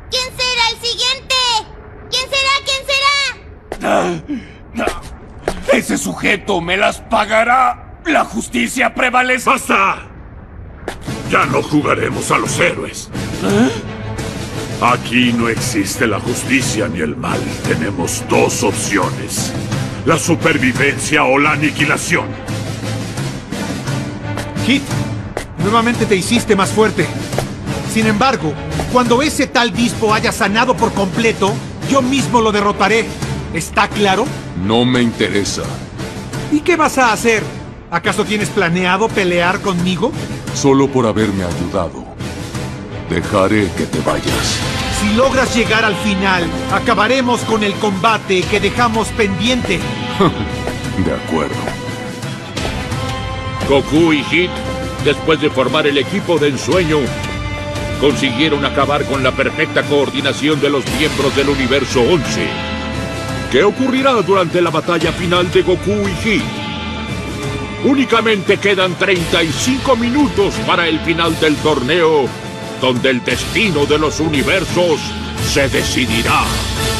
¿Quién será el siguiente? ¿Quién será? ¿Quién será? Ese sujeto me las pagará. La justicia prevalece. ¡Basta! Ya no jugaremos a los héroes. Aquí no existe la justicia ni el mal. Tenemos dos opciones: la supervivencia o la aniquilación. Hit, nuevamente te hiciste más fuerte. Sin embargo, cuando ese tal Dispo haya sanado por completo, yo mismo lo derrotaré. ¿Está claro? No me interesa. ¿Y qué vas a hacer? ¿Acaso tienes planeado pelear conmigo? Solo por haberme ayudado. Dejaré que te vayas. Si logras llegar al final, acabaremos con el combate que dejamos pendiente. De acuerdo. Goku y Hit, después de formar el equipo de ensueño, consiguieron acabar con la perfecta coordinación de los miembros del Universo 11. ¿Qué ocurrirá durante la batalla final de Goku y Hit? Únicamente quedan 35 minutos para el final del torneo, donde el destino de los universos se decidirá.